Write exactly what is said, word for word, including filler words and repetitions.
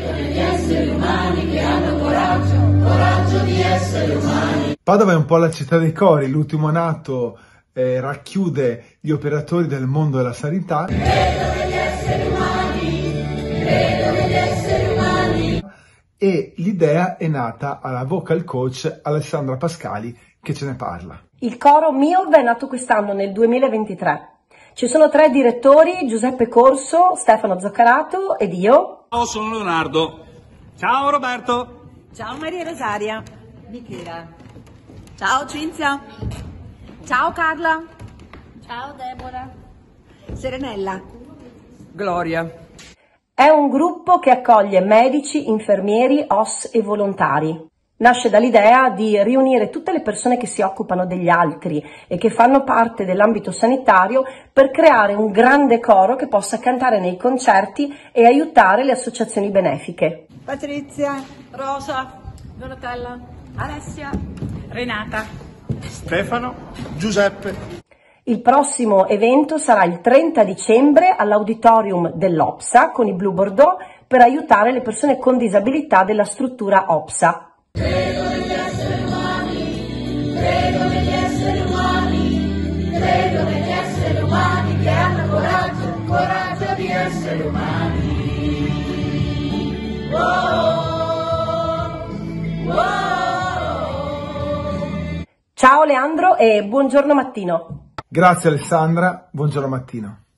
Credo negli esseri umani che hanno coraggio, coraggio di essere umani. Padova è un po' la città dei cori, l'ultimo nato eh, racchiude gli operatori del mondo della sanità. Credo negli esseri umani, credo negli esseri umani. E l'idea è nata alla vocal coach Alessandra Pascali, che ce ne parla. Il coro MIOV è nato quest'anno nel duemilaventitré. Ci sono tre direttori, Giuseppe Corso, Stefano Zoccarato ed io. Ciao, sono Leonardo. Ciao Roberto. Ciao Maria Rosaria. Michela. Ciao Cinzia. Ciao Carla. Ciao Deborah. Serenella. Gloria. È un gruppo che accoglie medici, infermieri, O S e volontari. Nasce dall'idea di riunire tutte le persone che si occupano degli altri e che fanno parte dell'ambito sanitario per creare un grande coro che possa cantare nei concerti e aiutare le associazioni benefiche. Patrizia. Rosa. Donatella. Alessia. Renata. Stefano. Giuseppe. Il prossimo evento sarà il trenta dicembre all'auditorium dell'Opsa con i Blue Bordeaux per aiutare le persone con disabilità della struttura Opsa. Credo negli esseri umani, credo negli esseri umani, credo negli esseri umani che hanno coraggio, coraggio di essere umani. Wow, wow. Ciao Leandro e buongiorno Mattino. Grazie Alessandra, buongiorno Mattino.